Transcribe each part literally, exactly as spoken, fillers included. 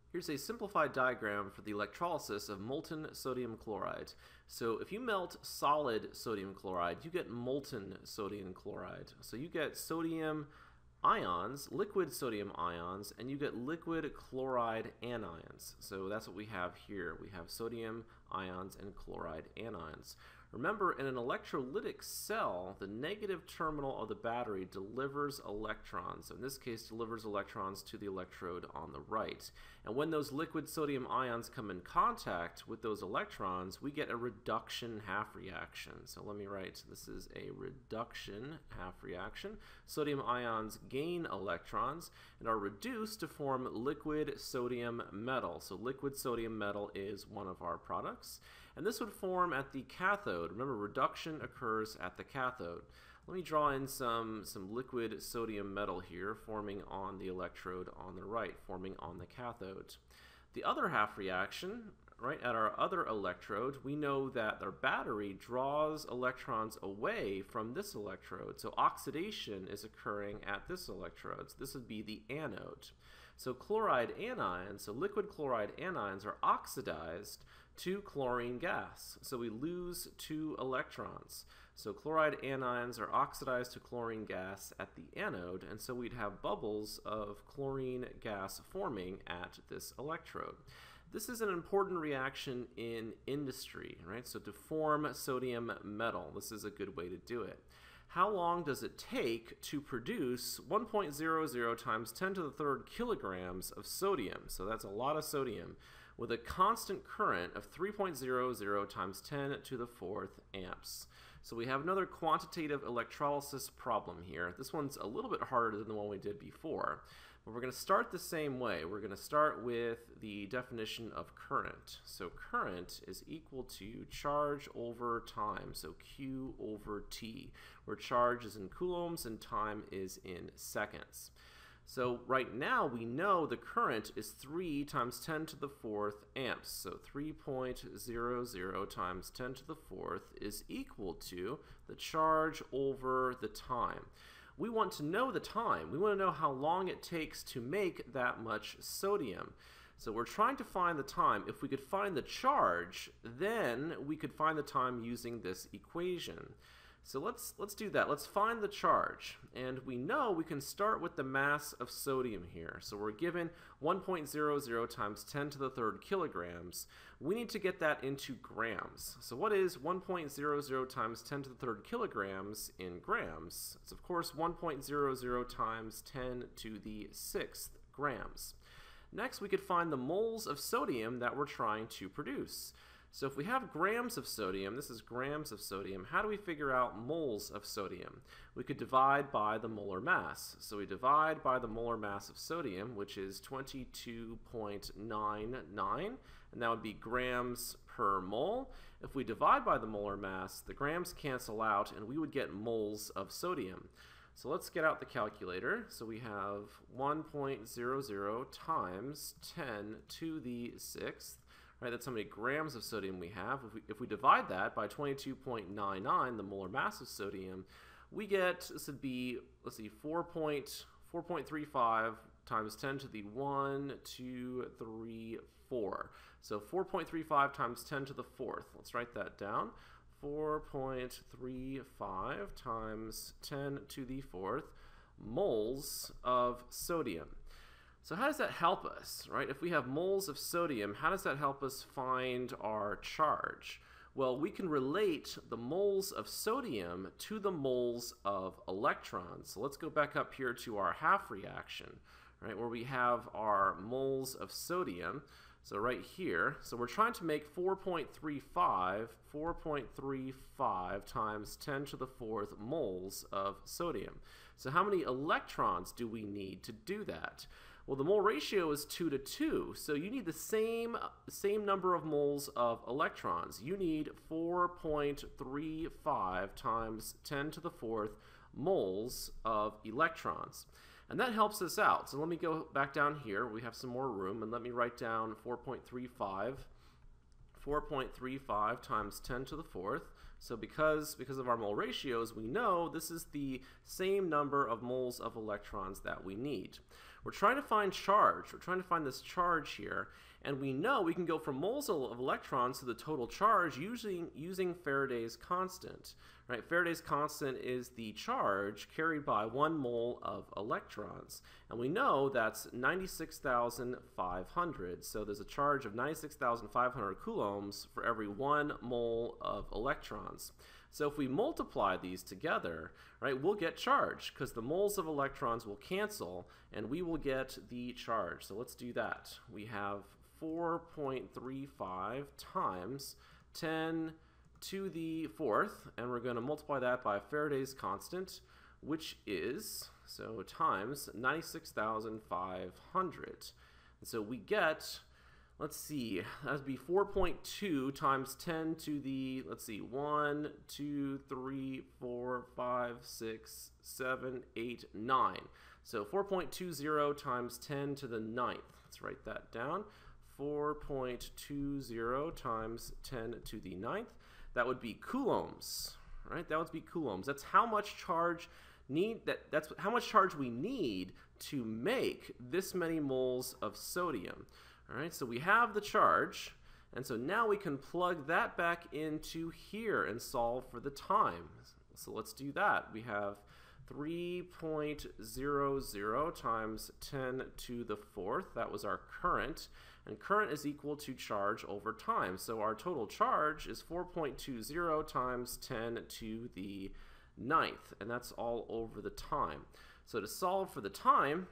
Here's a simplified diagram for the electrolysis of molten sodium chloride. So if you melt solid sodium chloride, you get molten sodium chloride. So you get sodium ions, liquid sodium ions, and you get liquid chloride anions. So that's what we have here. We have sodium ions and chloride anions. Remember, in an electrolytic cell, the negative terminal of the battery delivers electrons. In this case, delivers electrons to the electrode on the right. And when those liquid sodium ions come in contact with those electrons, we get a reduction half reaction. So let me write, this is a reduction half reaction. Sodium ions gain electrons and are reduced to form liquid sodium metal. So liquid sodium metal is one of our products. And this would form at the cathode. Remember, reduction occurs at the cathode. Let me draw in some, some liquid sodium metal here, forming on the electrode on the right, forming on the cathode. The other half reaction, right, at our other electrode, we know that our battery draws electrons away from this electrode. So oxidation is occurring at this electrode. So this would be the anode. So chloride anions, so liquid chloride anions, are oxidized to chlorine gas. So we lose two electrons. So chloride anions are oxidized to chlorine gas at the anode, and so we'd have bubbles of chlorine gas forming at this electrode. This is an important reaction in industry, right? So to form sodium metal, this is a good way to do it. How long does it take to produce one point zero zero times ten to the third kilograms of sodium? So that's a lot of sodium with a constant current of three point zero zero times ten to the fourth amps. So we have another quantitative electrolysis problem here. This one's a little bit harder than the one we did before, but we're going to start the same way. We're going to start with the definition of current. So current is equal to charge over time, so Q over T, where charge is in coulombs and time is in seconds. So right now we know the current is three times ten to the fourth amps. So three point zero zero times ten to the fourth is equal to the charge over the time. We want to know the time. We want to know how long it takes to make that much sodium. So we're trying to find the time. If we could find the charge, then we could find the time using this equation. So let's let's do that. Let's find the charge. And we know we can start with the mass of sodium here. So we're given one point zero zero times ten to the third kilograms. We need to get that into grams. So what is one point zero zero times ten to the third kilograms in grams? It's of course one point zero zero times ten to the sixth grams. Next, we could find the moles of sodium that we're trying to produce. So if we have grams of sodium, this is grams of sodium, how do we figure out moles of sodium? We could divide by the molar mass. So we divide by the molar mass of sodium, which is twenty-two point nine nine, and that would be grams per mole. If we divide by the molar mass, the grams cancel out, and we would get moles of sodium. So let's get out the calculator. So we have one point zero zero times ten to the sixth. Right, that's how many grams of sodium we have. If we, if we divide that by twenty-two point nine nine, the molar mass of sodium, we get, this would be, let's see, four point three five times ten to the one, two, three, four. So four point three five times ten to the fourth. Let's write that down. four point three five times ten to the fourth moles of sodium. So how does that help us, right? If we have moles of sodium, how does that help us find our charge? Well, we can relate the moles of sodium to the moles of electrons. So let's go back up here to our half reaction, right, where we have our moles of sodium. So right here, so we're trying to make four point three five, four point three five times ten to the fourth moles of sodium. So how many electrons do we need to do that? Well, the mole ratio is two to two, so you need the same, same number of moles of electrons. You need four point three five times ten to the fourth moles of electrons. And that helps us out. So let me go back down here. We have some more room, and let me write down four point three five. four point three five times ten to the fourth. So because, because of our mole ratios, we know this is the same number of moles of electrons that we need. We're trying to find charge. We're trying to find this charge here. And we know we can go from moles of electrons to the total charge using, using Faraday's constant. Right? Faraday's constant is the charge carried by one mole of electrons. And we know that's ninety-six thousand five hundred. So there's a charge of ninety-six thousand five hundred coulombs for every one mole of electrons. So if we multiply these together, right, we'll get charge because the moles of electrons will cancel and we will get the charge. So let's do that. We have four point three five times ten to the fourth, and we're going to multiply that by Faraday's constant, which is, so times ninety-six thousand five hundred. And so we get, let's see, that would be four point two times ten to the, let's see, one, two, three, four, five, six, seven, eight, nine. So four point two zero times ten to the ninth. Let's write that down. four point two zero times ten to the ninth. That would be coulombs, right? That would be coulombs. That's how much charge need that that's how much charge we need to make this many moles of sodium. All right, so we have the charge, and so now we can plug that back into here and solve for the time. So let's do that. We have three point zero zero times ten to the fourth. That was our current. And current is equal to charge over time. So our total charge is four point two zero times ten to the ninth. And that's all over the time. So to solve for the time,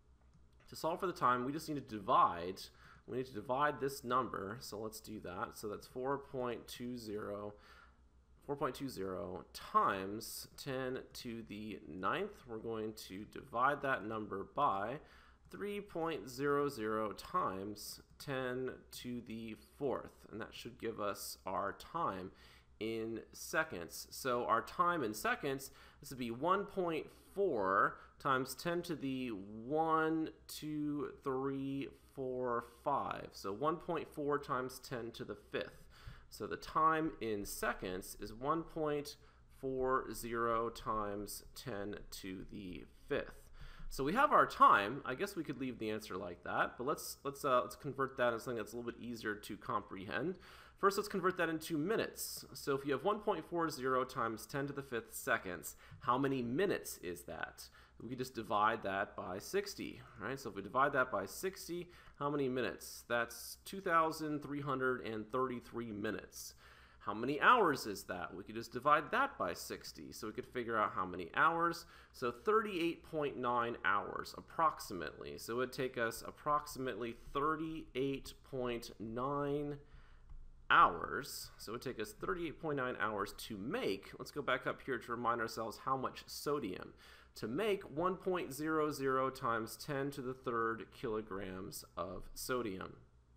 to solve for the time, we just need to divide. We need to divide this number. So let's do that. So that's four point two zero. four point two zero times ten to the ninth. We're going to divide that number by three point zero zero times ten to the fourth, and that should give us our time in seconds. So our time in seconds, this would be one point four times ten to the one, two, three, four, five. So one point four times ten to the fifth. So the time in seconds is one point four zero times ten to the fifth. So we have our time. I guess we could leave the answer like that, but let's let's uh, let's convert that into something that's a little bit easier to comprehend. First, let's convert that into minutes. So if you have one point four zero times ten to the fifth seconds, how many minutes is that? We could just divide that by sixty, right? So if we divide that by sixty, how many minutes? That's two thousand three hundred thirty-three minutes. How many hours is that? We could just divide that by sixty. So we could figure out how many hours. So thirty-eight point nine hours, approximately. So it would take us approximately thirty-eight point nine hours. So it would take us thirty-eight point nine hours to make, let's go back up here to remind ourselves how much sodium. To make one point zero zero times ten to the third kilograms of sodium.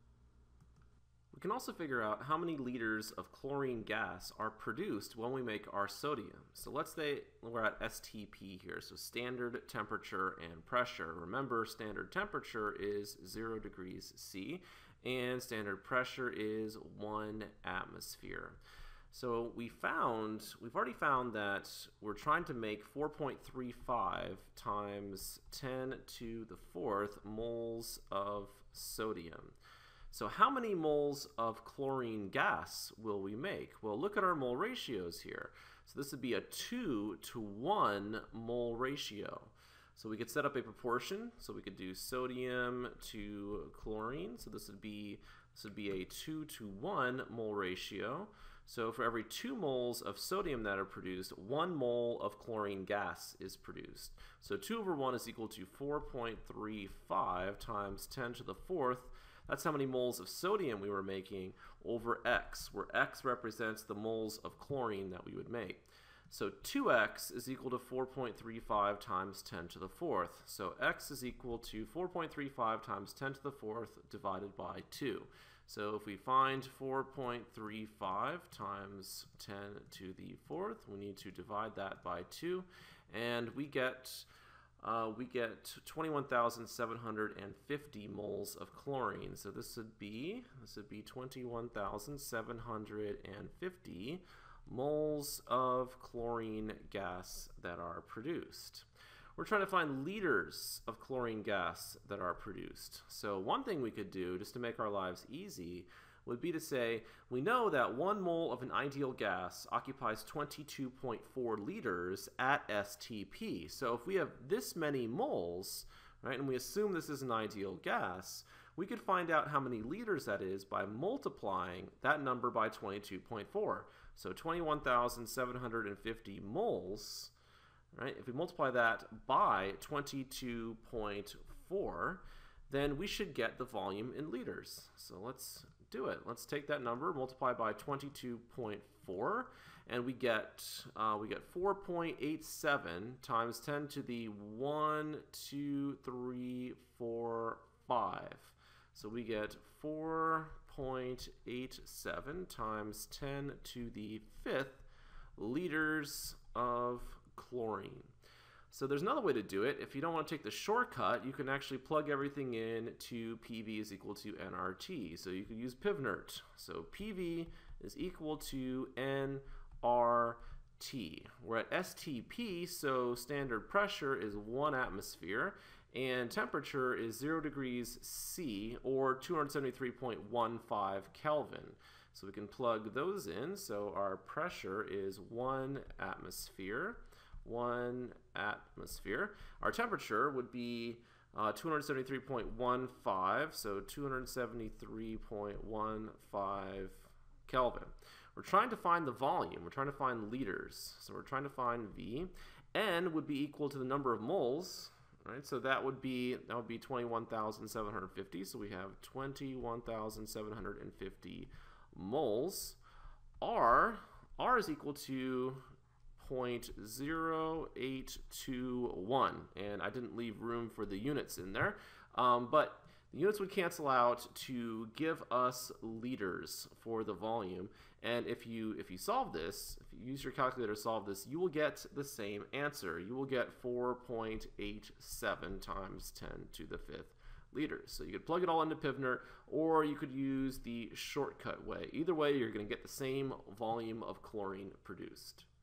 We can also figure out how many liters of chlorine gas are produced when we make our sodium. So let's say we're at S T P here, so standard temperature and pressure. Remember, standard temperature is zero degrees C, and standard pressure is one atmosphere. So we found, we've already found that we're trying to make four point three five times ten to the fourth moles of sodium. So how many moles of chlorine gas will we make? Well, look at our mole ratios here. So this would be a two to one mole ratio. So we could set up a proportion. So we could do sodium to chlorine. So this would be, this would be a two to one mole ratio. So for every two moles of sodium that are produced, one mole of chlorine gas is produced. So two over one is equal to four point three five times ten to the fourth. That's how many moles of sodium we were making over x, where x represents the moles of chlorine that we would make. So two x is equal to four point three five times ten to the fourth. So x is equal to four point three five times ten to the fourth divided by two. So if we find four point three five times ten to the fourth, we need to divide that by two, and we get uh, we get twenty-one thousand seven hundred fifty moles of chlorine. So this would be this would be twenty-one thousand seven hundred fifty moles of chlorine gas that are produced. we're trying to find liters of chlorine gas that are produced. So one thing we could do, just to make our lives easy, would be to say, we know that one mole of an ideal gas occupies twenty-two point four liters at S T P. So if we have this many moles, right, and we assume this is an ideal gas, we could find out how many liters that is by multiplying that number by twenty-two point four. So twenty-one thousand seven hundred fifty moles, right? If we multiply that by twenty-two point four, then we should get the volume in liters. So let's do it. Let's take that number, multiply by twenty-two point four, and we get uh, we get four point eight seven times ten to the one, two, three, four, five. So we get four point eight seven times ten to the fifth liters of chlorine. So there's another way to do it. If you don't want to take the shortcut, you can actually plug everything in to P V is equal to N R T. So you could use PivNert. So P V is equal to N R T. We're at S T P, so standard pressure is one atmosphere, and temperature is zero degrees C, or two hundred seventy-three point one five Kelvin. So we can plug those in. So our pressure is one atmosphere. one atmosphere. Our temperature would be uh, two hundred seventy-three point one five, so two hundred seventy-three point one five Kelvin. We're trying to find the volume. We're trying to find liters. So we're trying to find V. N would be equal to the number of moles, right? So that would be that would be twenty-one thousand seven hundred fifty. So we have twenty-one thousand seven hundred fifty moles. R R is equal to zero point zero eight two one, and I didn't leave room for the units in there, um, but the units would cancel out to give us liters for the volume. And if you if you solve this, if you use your calculator to solve this, you will get the same answer. You will get four point eight seven times ten to the fifth liters. So you could plug it all into PivNert, or you could use the shortcut way. Either way, you're going to get the same volume of chlorine produced.